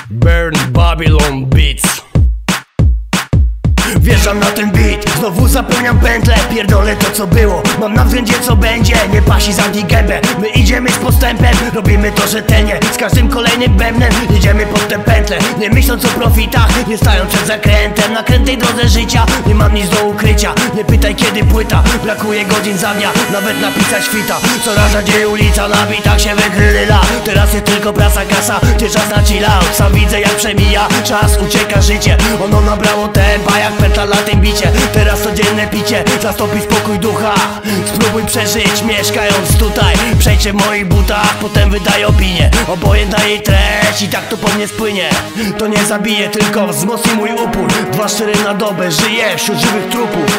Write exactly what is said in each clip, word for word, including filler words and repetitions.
Burn Babylon Beats. Wjeżdżam na ten beat, znowu zapełniam pętlę. Pierdolę to co było, mam na względzie co będzie. Nie pasi zamknij gębę, my idziemy z postępem. Robimy to rzetelnie, z każdym kolejnym bębnem jedziemy pod tę pętlę, nie myśląc o profitach, nie stając przed zakrętem. Na krętej drodze życia nie mam nic do ukrycia. Nie pytaj kiedy płyta, brakuje godzin za dnia, nawet napisać świta. Coraz rzadziej ulica, na bitach się wykryla. Teraz jest tylko prasa, kasa, gdzie czas na chill out. Sam widzę jak przemija czas, ucieka życie. Ono nabrało tempa jak pętla na tym bicie. Teraz codzienne picie zastąpi spokój ducha. Spróbuj przeżyć mieszkając tutaj. Przejdźcie w moich butach, potem wydaj opinię. Obojętna jej treść i tak to po mnie spłynie. To nie zabije, tylko wzmocni mój upór. Dwa cztery na dobę, żyję wśród żywych trupów.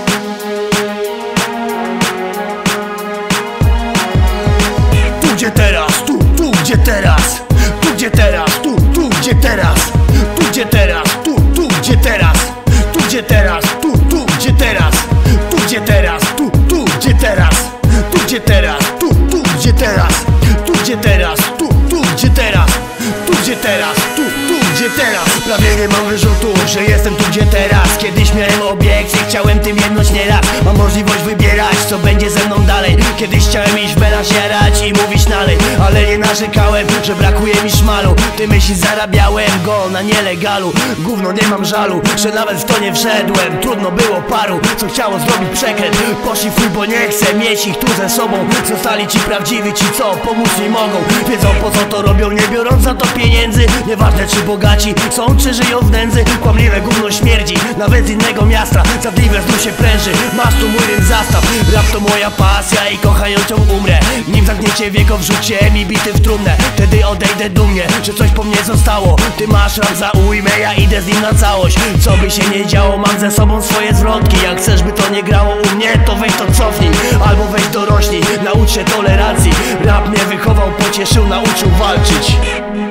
Tu gdzie teraz, tu, tu gdzie teraz. Tu gdzie teraz, tu, tu gdzie teraz. Tu gdzie teraz, tu, tu gdzie teraz. Tu gdzie teraz, tu, tu gdzie teraz. Tu gdzie teraz, tu, tu gdzie teraz. Tu gdzie teraz, tu, tu gdzie teraz. Tu gdzie teraz, tu, tu gdzie teraz. Tu gdzie teraz, tu, tu gdzie teraz. Prawie nie mam wyrzutów, że jestem tu gdzie teraz. Kiedyś miałem obiekcje, chciałem tym jedność nieraz. Mam możliwość wybierać, co będzie ze mną dalej. Kiedyś chciałem iść w melanż jarać i mówić nalej, ale nie narzekałem, że brakuje mi szmalu. Ty myśli zarabiałem go na nielegalu. Gówno nie mam żalu, że nawet w to nie wszedłem. Trudno było paru, co chciało zrobić przekręt. Poszli fuj, bo nie chcę mieć ich tu ze sobą. Zostali ci prawdziwi, ci co pomóc mi mogą. Wiedzą po co to robią, nie biorąc za to pieniędzy. Nieważne czy bogaci są, czy żyją w nędzy. Kłamliwe gówno śmierdzi, nawet z innego miasta. Zadliwe znów się pręży, masz tu mój rym zastaw. Rap to moja pasja i kochając ją umrę. Nim zamkniecie wieko, wrzućcie mi bity w trumnę. Wtedy odejdę dumnie, że coś po mnie zostało. Ty masz rap za ujmę, ja idę z nim na całość. Co by się nie działo, mam ze sobą swoje zwrotki. Jak chcesz by to nie grało u mnie, to weź to cofnij. Albo weź dorośnij, naucz się tolerancji. Rap mnie wychował, pocieszył, nauczył walczyć.